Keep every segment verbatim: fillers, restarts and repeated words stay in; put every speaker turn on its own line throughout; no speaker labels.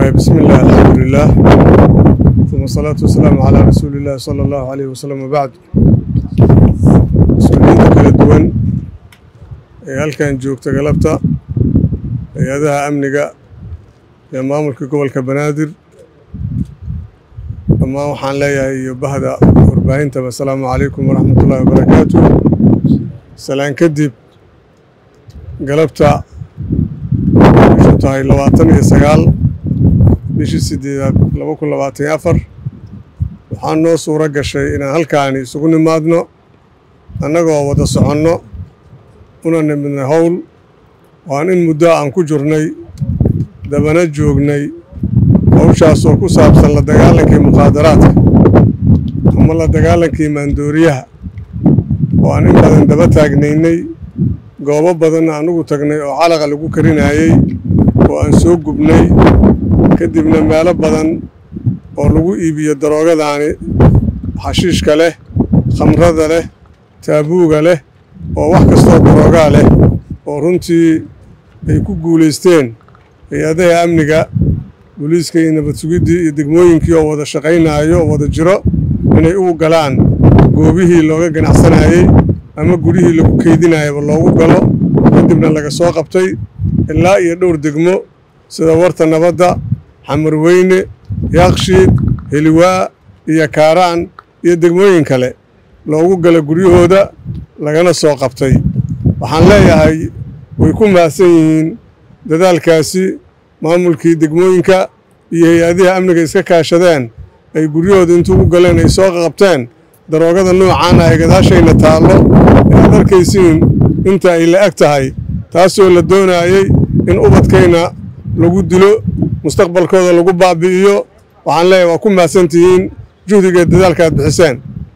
بسم الله الحمد لله ثم الصلاة والسلام على رسول الله صلى الله عليه وسلم وبعد. مسؤولين كلا دوان هل كان جوكتا قلبتا هذا أمنيقا يا مامل كقبل كبنادر أما وحان ليا يبهدا أربعين تبا السلام عليكم ورحمة الله وبركاته. سلام كدب قلبتا شنطاي لواتن يسقال بيشي سيدي لما كل لواتن يافر وحانو صورة قشي إنا هالكاني سقوني مادنو أناقو ودا سعانو ونان من هول وانين مدى أنكو جرني دبنا جوغني ووشاسو كو سابسان لدقالنكي مقادرات أما لدقالنكي ماندوريها وانين بدن دبتاقنيني goobo badan anugu tagnay oo calaqa lagu karinayay oo aan soo gubnay kadibna meelo badan oo lagu iibiyo daroogadaani xashiishka leh khamrada leh taabuuga leh oo wax kasta darooga leh oo runtii ay ku guuleysteen hay'adaha amniga booliiska iyo nabad sugidda iyo degmooyinkii oo wada shaqaynayo oo wada jiro inay u galaan goobihii looga ganacsanayay ama gurihii lagu keydinayo loogu galo kadibna laga soo qabtay ilaa iyo dhowr degmo sida warta nabadda xamarweyne yaaqshiid heliwaa iyo kaaraan iyo degmooyin kale loogu gala guryahooda lagana soo qabtay. waxaan leeyahay way ku mahadsan yihiin dadaalkaasi maamulkii degmooyinka iyo hay-adaha amniga iska kaashadeen ay guryahooda intuu u galeen ay soo qabteen daroogada noocaan ay gadaashayna taallo inaad arkaysiin inta ay la eg tahay taasoo la doonayay in ubadkayna lagu dilo mustaqbalkooda lagu baabi'iyo. waxaan leeyahay waa ku mahadsantihiin juhdiga dadaalka aad bixiseen.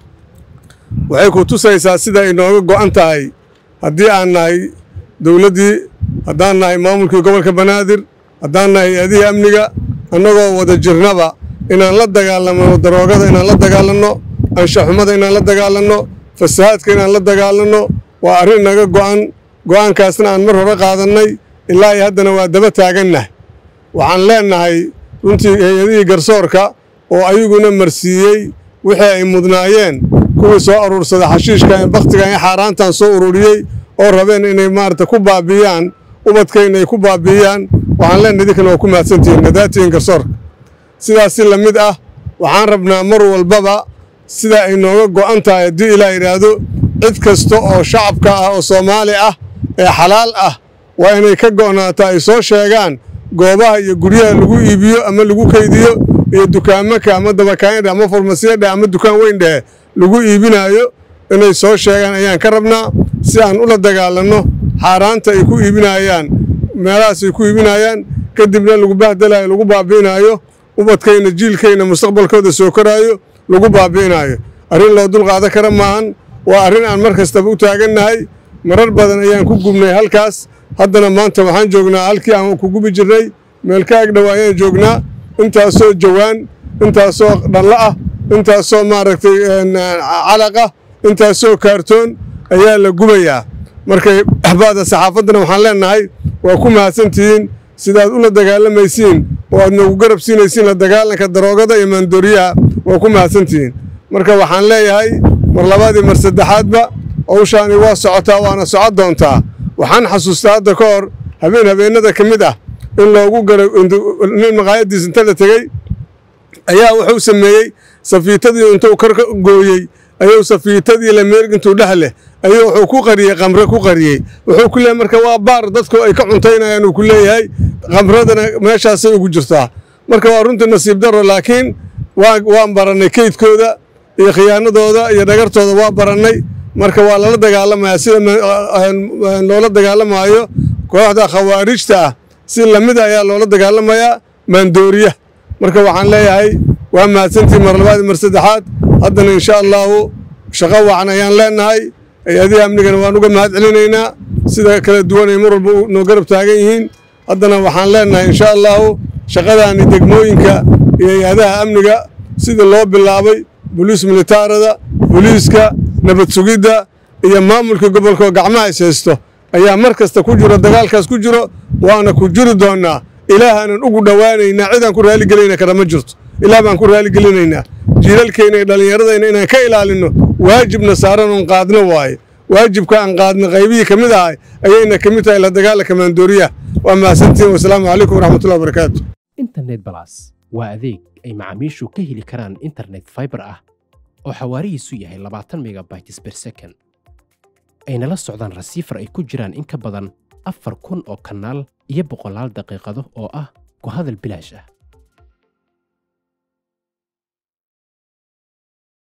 waxay ku tusaysaa sida ay nooga go'an tahay haddii aan nahay dowladdii haddaan nahay maamulkii gobolka banaadir haddaan nahay hay-adihii amniga annagoo wada jirnaba inaan la dagaalamno daroogada inaan la dagaalanno anshaxumada inaan la dagaalanno fasahaadka inaan la dagaalanno waa arrin naga go'an go'aankaasna aan mar hore qaadannay ilaa iyo haddana waa daba taagannahay. waxaan leennahay runtii hay-adihii garsoorka oo ayaguna marsiiyey wixii ay mudnaayeen kuwii soo aruursada xashiishka ee bakhtigan iyo xaaraantan soo ururiyey oo rabeen inay maarata ku baabi'iyaan ubadkayna ay ku baabi'iyaan waxaan leennahay idinkana waa ku mahadsantihiin nadaatihiin garsoorka. sidaas si la mid ah waxaan rabnaa mar walbaba sida ay nooga go'an tahay haddii ilaa yidhaahdo cid kasta oo shacabka ah oo Soomaali ah ee xalaal ah waa inay ka go'naato ay soo sheegaan goobaha iyo guryaha lagu iibiyo ama lagu kaydiyo iyo dukaamaka ama dabakaayada ama farmasiyada ama dukaan weyn dhexe lagu iibinayo inay soo sheegaan ayaan ka rabnaa si aan ula dagaalanno xaaraanta ay ku iibinayaan meelahaas ay ku iibinayaan kadibna lagu bahdalayo lagu baabi'inayo ubadkayna jiilkayna mustaqbalkooda soo koraayo lagu baabi'inayo. arrin loo dulqaadan kara maahan waa arrin aan mar kastaba u taagannahay marar badan ayaan ku gubnay halkaas haddana maanta waxaan joognaa halkii aan ku gubi jirnay meel ka ag dhow ayaan joognaa intaasoo jawaan intaasoo dhallo ah intaasoo maaragtay calaqa intaasoo kaartoon ayaa la gubayaa. markay axbaada saxaafaddana waxaan leennahay waa ku mahadsantihiin sidaad ula dagaalamaysiin oo aad noogu garab siinaysiin la dagaalanka daroogada iyo maandooriyaha waa ku mahadsantihiin. marka waxaan leeyahay mar labaad iyo mar saddexaadba hawshaani waa socotaa waana socon doontaa. waxaan xasuustaa hadda ka hor habeen habeenada ka mid ah in loogu garo nin maqaayadiis inta la tegey ayaa wuxuu sameeyey safiitadii intuu kar gooyey ayuu safiitadii la meerg intuu dhex leh ayuu wuxuu ku qariyey qamre ku qariyey wuxuu ku leeyahay marka waa baar dadku ay ka cuntaynayaan uu ku leeyahay qamradana meeshaasay ugu jirtaa. marka waa runtii nasiib darro laakiin waa waan barannay kaydkooda iyo khiyaanadooda iyo dhagartooda waa barannay. marka waa lala dagaalamayaa sida loola dagaalamaayo kooxda khawaarijta ah si lamid ayaa loola dagaalamayaa maandooriya. marka waxaan leeyahay waa mahadsantii mar labaad mar saddexaad haddana insha allahu shaqo wacan ayaan leennahay hay-adihi amnigana waan uga mahad celinaynaa sida kala duwan ay mar walba noo garab taagan yihiin. haddana waxaan leennahay insha allahu shaqadaani degmooyinka iyo hay-adaha amniga sida loo bilaabay booliis militaarada booliiska nabad sugidda iyo maamulka gobolka gacmaha is haysto ayaa mar kasta ku jiro dagaalkaas ku jiro waana ku jiri doonaa ilaahaanan ugu dhowaanaynaa cidaan ku raali gelinayna kara ma jirto ilaah baan ku raali gelinaynaa jiilalkeena iyo dhallinyaradayna inaan ka ilaalinno waajibna saaran oon qaadno waaye waajibka aan qaadno qaybihii ka mid ahay ayayna ka mid tahay la dagaalanka maandooriyaha waa mahadsantihiin wasalaamu calaykum waraxmatullahi wabarakaatu
internet plus waa adeeg ay macaamiishu ka heli karaan internet fiber ah oo xawaarihiisu yahay labaatan megabytes per second ayna la socdaan rasiifar ay ku jiraan in ka badan afar kun oo kanaal iyo boqolaal daqiiqado oo ah ku hadal bilaash ah.